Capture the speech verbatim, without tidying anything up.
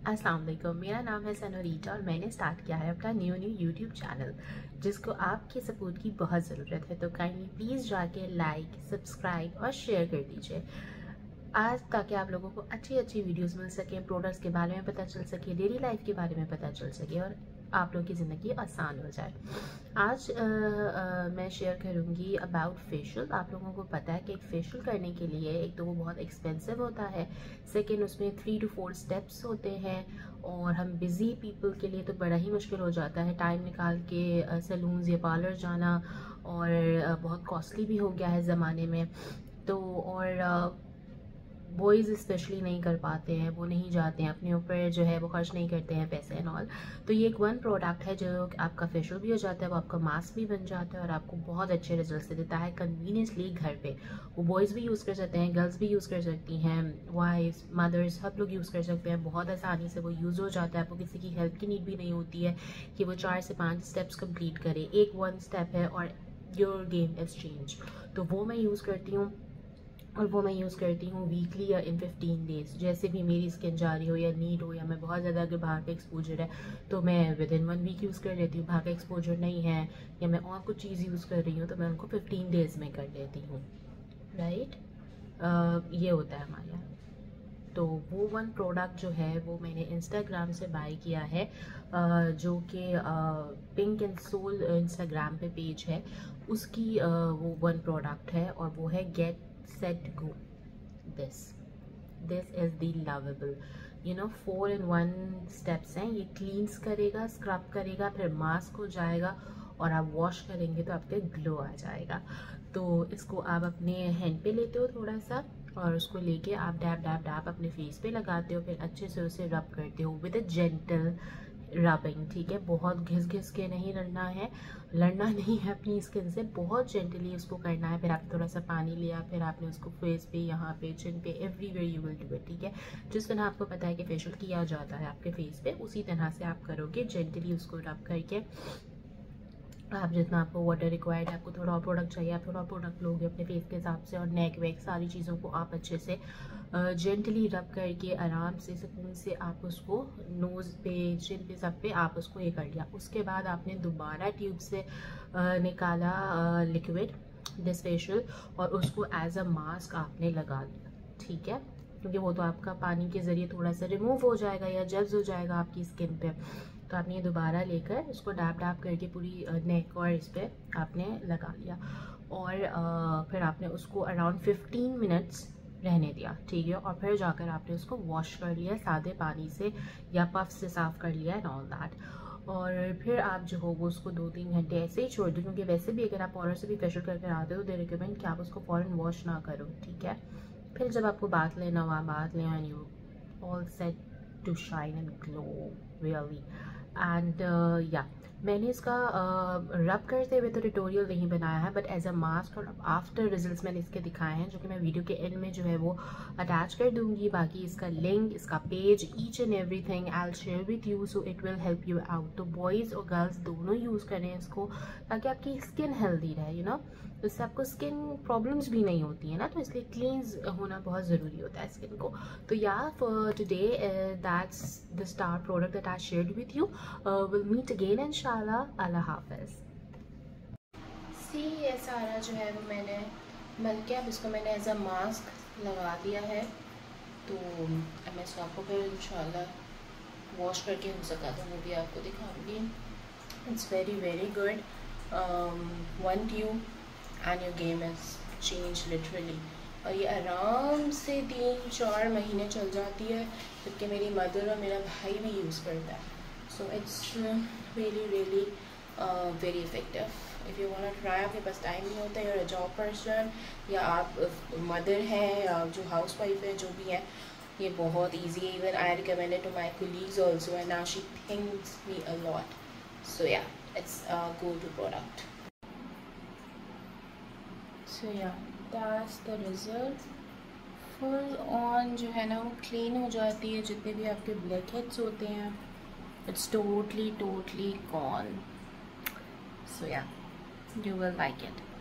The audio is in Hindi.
अस्सलाम वालेकुम, मेरा नाम है सनोरीटा और मैंने स्टार्ट किया है अपना न्यू न्यू यूट्यूब चैनल जिसको आपके सपोर्ट की बहुत ज़रूरत है। तो काइंडली प्लीज़ जाके लाइक, सब्सक्राइब और शेयर कर दीजिए आज, ताकि आप लोगों को अच्छी अच्छी वीडियोस मिल सके, प्रोडक्ट्स के बारे में पता चल सके, डेली लाइफ के बारे में पता चल सके और आप लोग की ज़िंदगी आसान हो जाए। आज आ, आ, मैं शेयर करूँगी अबाउट फेशियल। आप लोगों को पता है कि एक फेशियल करने के लिए एक तो वो बहुत एक्सपेंसिव होता है, सेकेंड उसमें थ्री टू फोर स्टेप्स होते हैं और हम बिज़ी पीपल के लिए तो बड़ा ही मुश्किल हो जाता है टाइम निकाल के सैलून्स या पार्लर जाना, और बहुत कॉस्टली भी हो गया है ज़माने में। तो और बॉयज़ स्पेशली नहीं कर पाते हैं, वो नहीं जाते हैं, अपने ऊपर जो है वो खर्च नहीं करते हैं पैसे एंड ऑल। तो ये एक वन प्रोडक्ट है जो आपका फेशियल भी हो जाता है, वो आपका मास्क भी बन जाता है और आपको बहुत अच्छे रिजल्ट देता है कन्वीनियंसली घर पे। वो बॉयज़ भी यूज़ कर सकते हैं, गर्ल्स भी यूज़ कर सकती हैं, वाइफ्स, मदर्स, सब लोग यूज़ कर सकते हैं। बहुत आसानी से वो यूज़ हो जाता है, आपको किसी की हेल्प की नीड भी नहीं होती है कि वो चार से पाँच स्टेप्स कंप्लीट करे। एक वन स्टेप है और योर गेम इज चेंज। तो वो मैं यूज़ करती हूँ और वो मैं यूज़ करती हूँ वीकली या इन फिफ्टीन डेज़, जैसे भी मेरी स्किन जा रही हो या नीड हो, या मैं बहुत ज़्यादा अगर बाहर का एक्सपोजर है तो मैं within one week use कर लेती हूँ। बाहर का एक्सपोजर नहीं है या मैं और कुछ चीज़ यूज़ कर रही हूँ तो मैं उनको फिफ्टीन डेज़ में कर लेती हूँ, राइट। ये होता है हमारे यहाँ। तो वो वन प्रोडक्ट जो है वो मैंने इंस्टाग्राम से बाय किया है, uh, जो कि पिंक एंड सोल इंस्टाग्राम पे पेज है, उसकी uh, वो वन प्रोडक्ट है और वो है get set go. This this is the lovable, you know, four in one steps हैं। ये क्लींस करेगा, स्क्रब करेगा, फिर मास्क हो जाएगा और आप वॉश करेंगे तो आपके ग्लो आ जाएगा। तो इसको आप अपने हैंड पे लेते हो थोड़ा सा और उसको लेके आप डैप डैप डैप अपने फेस पे लगाते हो, फिर अच्छे से उसे रब करते हो विद अ जेंटल रबिंग, ठीक है। बहुत घिस घिस के नहीं लड़ना है, लड़ना नहीं है अपनी स्किन से, बहुत जेंटली उसको करना है। फिर आपने थोड़ा सा पानी लिया, फिर आपने उसको फेस पे, यहाँ पे, चिन पे, everywhere you will do it, ठीक है। जिस तरह आपको पता है कि फेशियल किया जाता है आपके फेस पे, उसी तरह से आप करोगे, जेंटली उसको रब करके। आप जितना आपको वाटर रिक्वायर्ड है, आपको थोड़ा और प्रोडक्ट चाहिए, आप थोड़ा और प्रोडक्ट लोगे अपने फेस के हिसाब से, और नेक वेक सारी चीज़ों को आप अच्छे से जेंटली रब करके आराम से सुकून से आप उसको नोज़ पे, चिन पे, सब पे आप उसको ये कर लिया। उसके बाद आपने दोबारा ट्यूब से uh, निकाला लिक्विड दिस फेशियल और उसको एज अ मास्क आपने लगा लिया, ठीक है, क्योंकि वो तो आपका पानी के ज़रिए थोड़ा सा रिमूव हो जाएगा या जब्स हो जाएगा आपकी स्किन पे। तो आपने ये दोबारा लेकर उसको डैप डैप करके पूरी नेक और इस पर आपने लगा लिया और आ, फिर आपने उसको अराउंड फिफ्टीन मिनट्स रहने दिया, ठीक है। और फिर जाकर आपने उसको वॉश कर लिया सादे पानी से या पफ से साफ़ कर लिया एंड ऑल दैट। और फिर आप जो हो वो उसको दो तीन घंटे ऐसे ही छोड़ दो, क्योंकि वैसे भी अगर आप पाउडर से भी फेशियल करके आते हो, दे रिकमेंड कि आप उसको फ़ौरन वॉश ना करो, ठीक है। फिर जब आपको बात लेना हो आप बात लें and you all set to shine and glow really. And yeah मैंने इसका रब uh, करते हुए तो ट्यूटोरियल नहीं बनाया है, बट एज अ मास्क और आफ्टर रिजल्ट्स मैंने इसके दिखाए हैं, जो कि मैं वीडियो के एंड में जो है वो अटैच कर दूंगी। बाकी इसका लिंक, इसका page, each and everything I will share with you, so it will help you out. तो बॉयज़ और गर्ल्स दोनों यूज़ करें इसको, ताकि आपकी स्किन हेल्दी रहे, यू नो, इससे आपको स्किन प्रॉब्लम्स भी नहीं होती है ना, तो इसलिए क्लींस होना बहुत ज़रूरी होता है स्किन को। तो yeah for today that's the star product that I shared with you. Will meet again इंशाल्लाह। अल्लाह हाफ़िज़। सी ये सारा जो है वो मैंने मल के अब इसको मैंने एज अ मास्क लगा दिया है। तो अब मैं इसको आपको फिर इंशाल्लाह वॉश करके हो सका तो वो भी आपको दिखाऊंगी। It's very very good, one tube and your game is change literally. और ये आराम से तीन चार महीने चल जाती है, जबकि मेरी मदर और मेरा भाई भी यूज़ करता है। So it's really really very effective. If you want to try, आपके पास टाइम नहीं होता, या जॉब पर्सन या आप मदर हैं या जो हाउस वाइफ है, जो भी है, ये बहुत ईजी है। Even I recommend it to my colleagues also and now she thinks me a lot. So yeah it's a go to product. So yeah that's the result. Full on जो है ना वो क्लीन हो जाती है, जितने भी आपके ब्लैक हेड्स होते हैं, it's totally totally gone. So yeah you will like it.